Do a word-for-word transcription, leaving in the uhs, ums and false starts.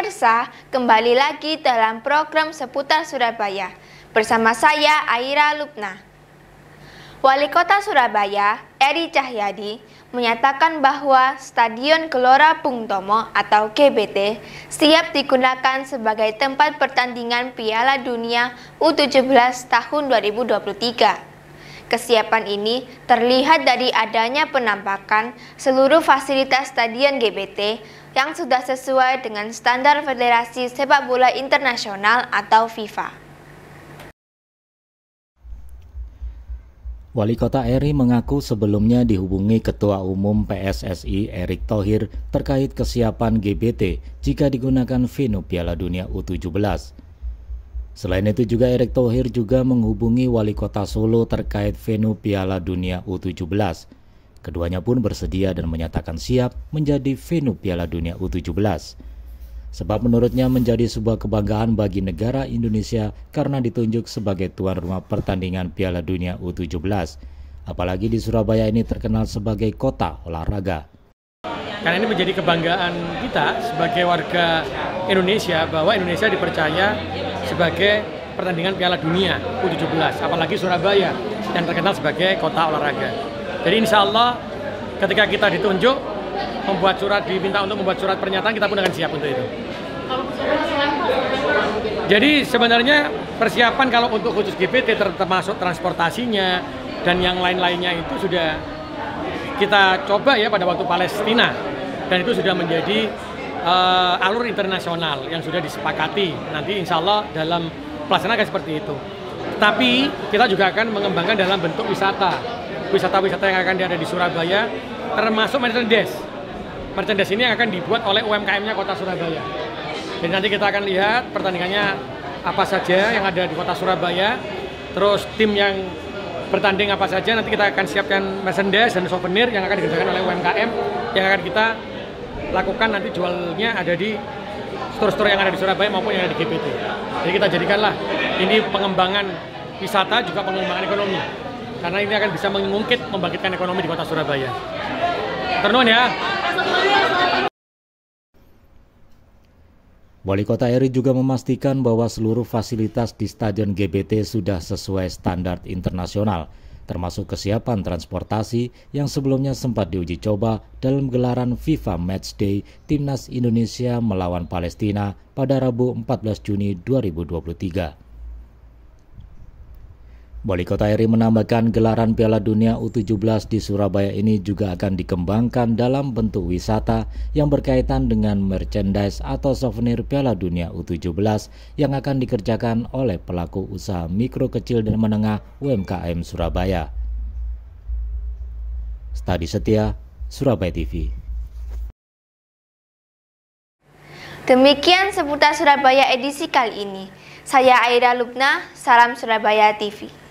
pemirsa, kembali lagi dalam program seputar Surabaya. Bersama saya, Aira Lupna. Wali Kota Surabaya, Eri Cahyadi, menyatakan bahwa Stadion Gelora Bung Tomo atau G B T siap digunakan sebagai tempat pertandingan Piala Dunia U tujuh belas tahun dua ribu dua puluh tiga. Kesiapan ini terlihat dari adanya penampakan seluruh fasilitas Stadion G B T yang sudah sesuai dengan standar Federasi Sepak Bola Internasional atau FIFA. Wali Kota Eri mengaku sebelumnya dihubungi Ketua Umum P S S I Erick Thohir terkait kesiapan G B T jika digunakan venue Piala Dunia U tujuh belas. Selain itu juga Erick Thohir juga menghubungi Wali Kota Solo terkait venue Piala Dunia U tujuh belas. Keduanya pun bersedia dan menyatakan siap menjadi venue Piala Dunia U tujuh belas. Sebab menurutnya menjadi sebuah kebanggaan bagi negara Indonesia karena ditunjuk sebagai tuan rumah pertandingan Piala Dunia U tujuh belas. Apalagi di Surabaya ini terkenal sebagai kota olahraga. Karena ini menjadi kebanggaan kita sebagai warga Indonesia bahwa Indonesia dipercaya sebagai pertandingan Piala Dunia U tujuh belas. Apalagi Surabaya yang terkenal sebagai kota olahraga. Jadi insya Allah ketika kita ditunjuk, membuat surat, diminta untuk membuat surat pernyataan, kita pun akan siap untuk itu. Jadi sebenarnya persiapan kalau untuk khusus G B T termasuk transportasinya dan yang lain-lainnya itu sudah kita coba ya pada waktu Palestina, dan itu sudah menjadi uh, alur internasional yang sudah disepakati. Nanti insya Allah dalam pelaksanaan akan seperti itu. Tapi kita juga akan mengembangkan dalam bentuk wisata, wisata-wisata yang akan ada di Surabaya, termasuk merchandise. Merchandise ini akan dibuat oleh U M K M-nya Kota Surabaya. Jadi nanti kita akan lihat pertandingannya apa saja yang ada di Kota Surabaya, terus tim yang bertanding apa saja, nanti kita akan siapkan merchandise dan souvenir yang akan dikerjakan oleh U M K M yang akan kita lakukan nanti jualnya ada di store-store yang ada di Surabaya maupun yang ada di G B T. Jadi kita jadikanlah ini pengembangan wisata juga pengembangan ekonomi, karena ini akan bisa mengungkit, membangkitkan ekonomi di Kota Surabaya. Ternuhun ya. Wali Kota Eri juga memastikan bahwa seluruh fasilitas di Stadion G B T sudah sesuai standar internasional, termasuk kesiapan transportasi yang sebelumnya sempat diuji coba dalam gelaran FIFA Matchday Timnas Indonesia melawan Palestina pada Rabu empat belas Juni dua ribu dua puluh tiga. Wali Kota Eri menambahkan gelaran Piala Dunia U tujuh belas di Surabaya ini juga akan dikembangkan dalam bentuk wisata yang berkaitan dengan merchandise atau souvenir Piala Dunia U tujuh belas yang akan dikerjakan oleh pelaku usaha mikro kecil dan menengah U M K M Surabaya. Stadi Setia, Surabaya T V. Demikian seputar Surabaya edisi kali ini. Saya Aira Lupna, salam Surabaya T V.